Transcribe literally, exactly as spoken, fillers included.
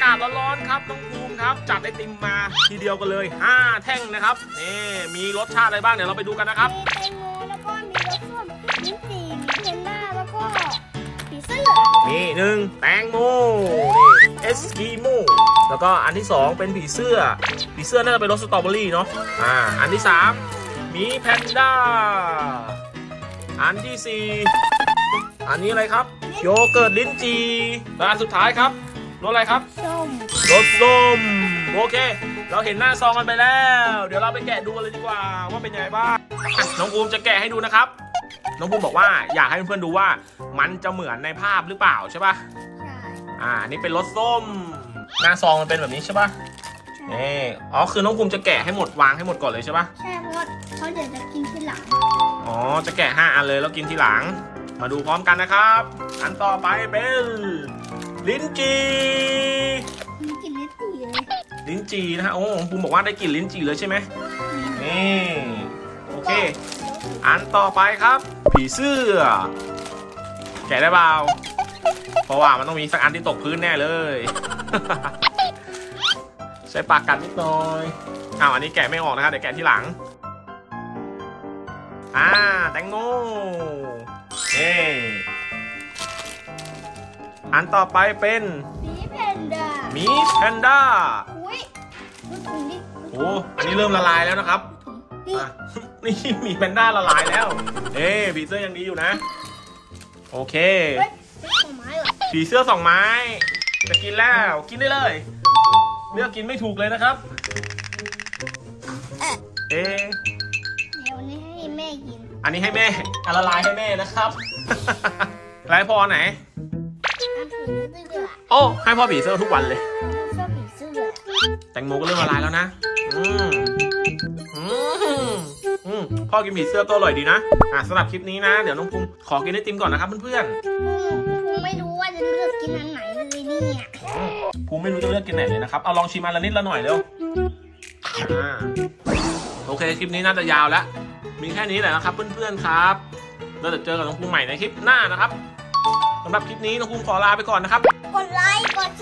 ากาศร้อนๆครับน้องภูมิครับจัดไอติมมาทีเดียวกันเลยห้าแท่งนะครับนี่มีรสชาติอะไรบ้างเดี๋ยวเราไปดูกันนะครับมีแตงโมแล้วก็มีรสส้มลิ้นจี่มีเพนด้าแล้วก็ผีเสื้อมีหนึ่งแตงโมนี่เอสกิโมแล้วก็อันที่สองเป็นผีเสื้อผีเสื้อน่าจะเป็นรสสตรอเบอรี่เนาะอ่าอันที่สามมีแพนด้าอันที่สี่อันนี้อะไรครับโยเกิร์ตลิ้นจี่และอันสุดท้ายครับรสอะไรครับส้มรสส้มโอเคเราเห็นหน้าซองกันไปแล้วเดี๋ยวเราไปแกะดูกันเลยดีกว่าว่าเป็นยังไงบ้างน้องภูมิจะแกะให้ดูนะครับน้องภูมิบอกว่าอยากให้เพื่อนๆดูว่ามันจะเหมือนในภาพหรือเปล่าใช่ป่ะใช่อ่านี่เป็นรสส้มหน้าซองมันเป็นแบบนี้ใช่ป่ะนี่อ๋อคือน้องภูมิจะแกะให้หมดวางให้หมดก่อนเลยใช่ป่ะใช่เพราะเขาเดี๋ยวจะกินทีหลังอ๋อจะแกะห้าอันเลยแล้วกินทีหลังมาดูพร้อมกันนะครับอันต่อไปเป็นลิ้นจี่มีกลิ่นลิ้นจี่เลยลิ้นจี่นะฮะโอ้ภูมิบอกว่าได้กลิ่นลิ้นจี่เลยใช่ไหมนี่โอเคอันต่อไปครับผีเสื้อแกะได้เปล่าเพราะว่ามันต้องมีสักอันที่ตกพื้นแน่เลยใช้ปากกัดนิดหน่อยอ้าวอันนี้แกะไม่ออกนะครับเดี๋ยวแกะที่หลังอ่าแตงโมเออันต่อไปเป็นมีแพนด้ามีแพนด้าอุ้ยดูถุงดิโอ้อันนี้เริ่มละลายแล้วนะครับนี่มีแพนด้าละลายแล้วเอ๊ผีเสื้อยังดีอยู่นะโอเคผีเสื้อสองไม้จะกินแล้วกินได้เลยเลือกกินไม่ถูกเลยนะครับเอ๊เดี๋ยวนี้ให้แม่กินอันนี้ให้แม่อันละลายให้แม่นะครับไล่พ่อไหนโอ้ให้พ่อผีเสื้อทุกวันเลยชอบผีเสื้อแตงโมก็เริ่มละลายแล้วนะอืมอืมอืมพ่อกินผีเสื้อก็อร่อยดีนะอ่ะสำหรับคลิปนี้นะเดี๋ยวน้องภูมิขอกินไอติมก่อนนะครับเพื่อนๆภูมิไม่รู้ว่าจะเลือกกินอันไหนเลยเนี่ยภูมิไม่รู้จะเลือกกินไหนเลยนะครับเอาลองชิมอันละนิดละหน่อยเร็วอ่าโอเคคลิปนี้น่าจะยาวแล้วมีแค่นี้แหละนะครับเพื่อนๆครับเราจะเจอกับน้องภูมิใหม่ในคลิปหน้านะครับสำหรับคลิปนี้น้องภูมิขอลาไปก่อนนะครับกดไลค์กด